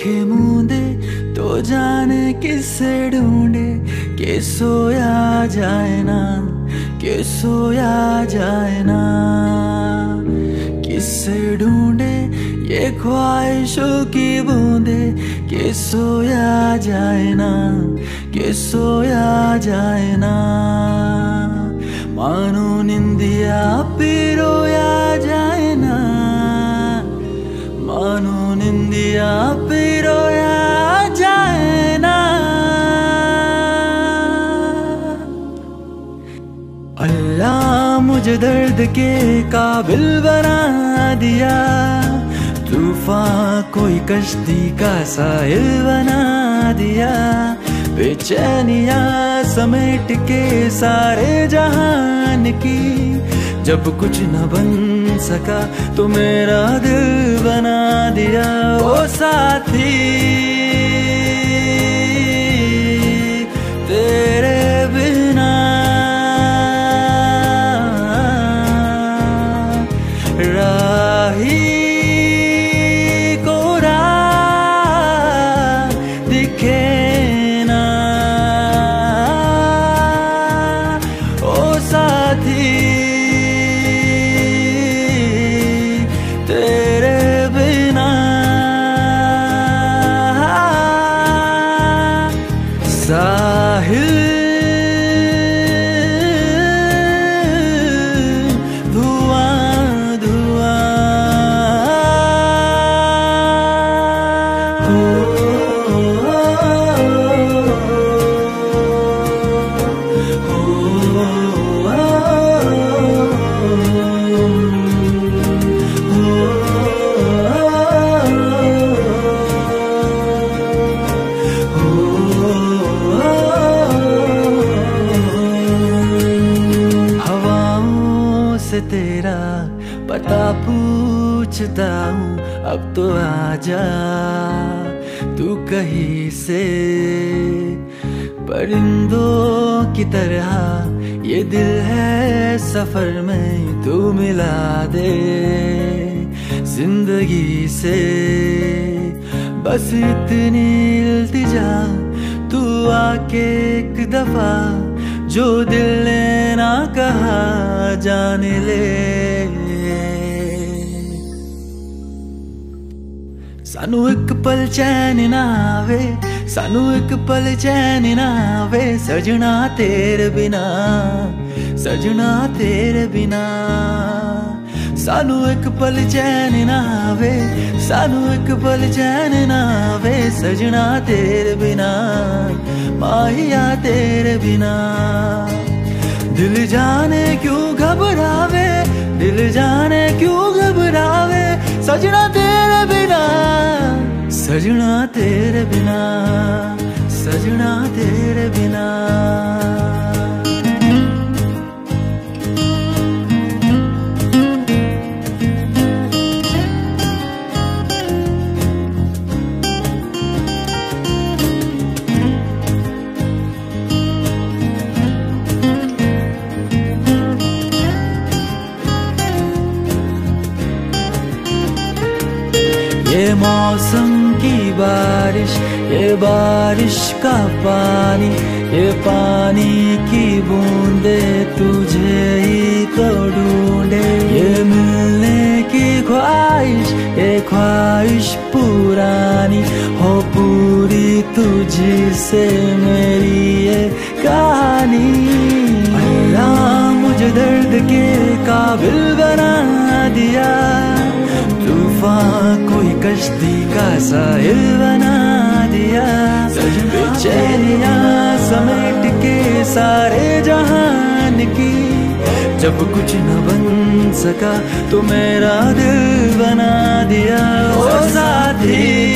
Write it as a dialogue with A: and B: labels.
A: आंखें मूंदे तो जाने किससे ढूंढे कि सोया जाए ना, कि सोया जाए ना। किससे ढूंढे ये ख्वाहिशों की बूंदे कि सोया जाए ना, कि सोया जाए ना। मानो निंदिया पिरोया जाए ना, मानो निंदिया पिरोया जाए ना। अल्लाह मुझे दर्द के काबिल बना दिया, तूफान कोई कश्ती का साहिल बना दिया। बेचैनिया समेट के सारे जहान की, जब कुछ न बन सका तो मेरा दिल बना दिया। ओ साथी तेरे बिना राही को राह दिखे ना। ओ साथी तेरे बिना साहिल धुआं धुआं। तेरा पता पूछता हूँ अब तो आजा तू कहीं से। परिंदों की तरह ये दिल है सफर में, तू मिला दे जिंदगी से। बस इतनी इल्तिजा तू आके एक दफा, जो दिल ने ना कहा जान ले। सानू एक पल चैन ना आवे, सानू एक पल चैन ना आवे, सजना तेरे बिना, सजना तेरे बिना। सानू एक पल चैन ना आवे, सानू एक पल चैन ना आवे, सजना तेरे बिना, माहिया तेरे बिना। दिल जाने क्यों घबरावे, दिल जाने क्यों घबरावे, सजना तेरे बिना, सजना तेरे बिना, सजना तेरे बिना। ये मौसम की बारिश, ये बारिश का पानी, ये पानी की बूंदे तुझे ही तो ढूंढे। ये मिलने की ख्वाहिश, ये ख्वाहिश पुरानी हो पूरी तुझसे मेरी ये कहानी। अल्लाह मुझे दर्द के काबिल बना दिया, तूफान कोई कश्ती का साहिल बना दिया। बेचैनिया समेट के सारे जहान की, जब कुछ न बन सका तो मेरा दिल बना दिया। ओ साथी